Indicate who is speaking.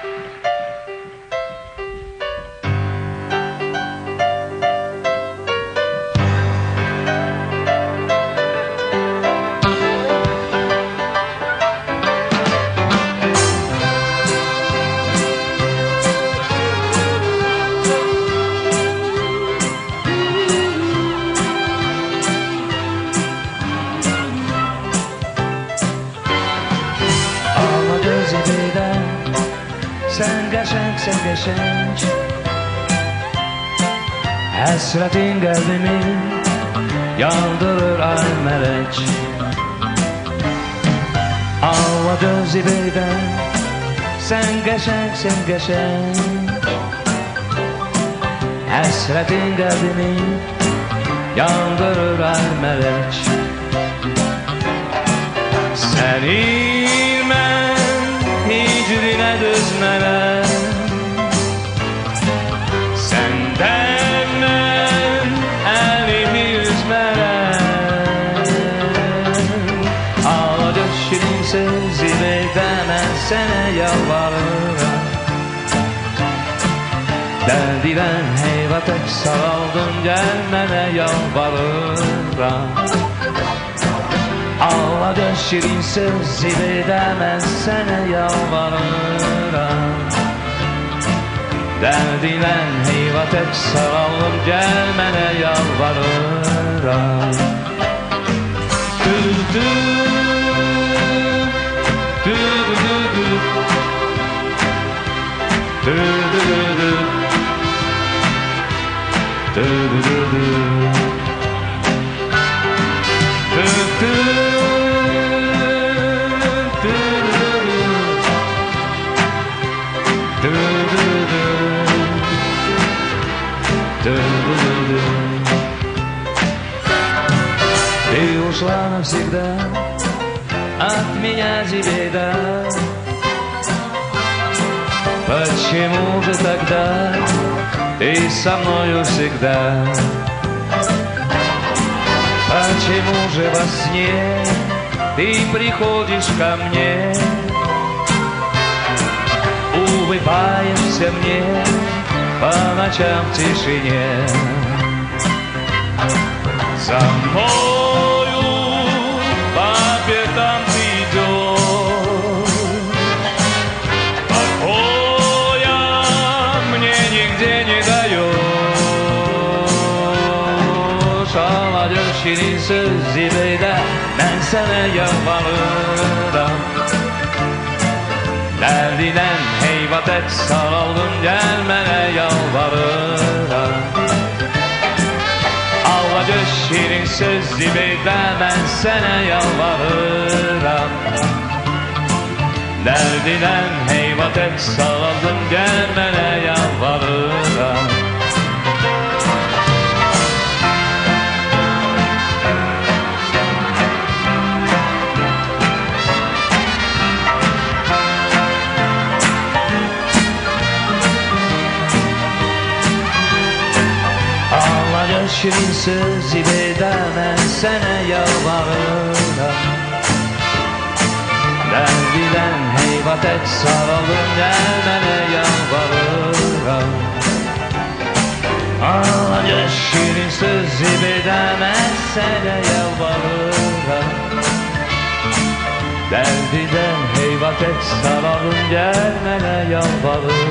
Speaker 1: Sen geçenk, sen geçenk, hasretin kalbimi yandırır ay melek. Ağladı zibeyden, sen geçenk, sen geçenk, hasretin kalbimi yandırır ay melek. Seni hicrine düzmelen, senden ben elimi üzmelen. Ağladı şirin sözü ben sana yalvarırım. Derdilen heyvatek saraldım, gelmene yalvarırım. Ağladı şirin söz ben sana yalvarırım. Derdine heyvat et saralım, gelmene yalvarırım. Du du du du du du du du du du Ты ушла навсегда от меня, Зибейда. Почему же тогда ты со мною всегда? Почему же во сне ты приходишь ко мне? Улыбаешься мне по ночам в тишине. За мною по пятам ты идешь, покоя мне нигде не даешь. Ağladı şirin söz zibeyde, ben sana yalvarırım. Derdine heyvat et saraldım, gelmene yalvarırım. Ağladı şirin söz zibeyde, ben sana yalvarırım. Derdine heyvat et saraldım, gelmene yalvarırım. Şirin söz zibeyde, ben sana yalvarırım. Derdiden heyvat et saralım, gelmene yalvarırım. Ağladı şirin söz zibeyde, ben sana yalvarırım. Derdiden heyvat et saralım, gelmene yalvarırım.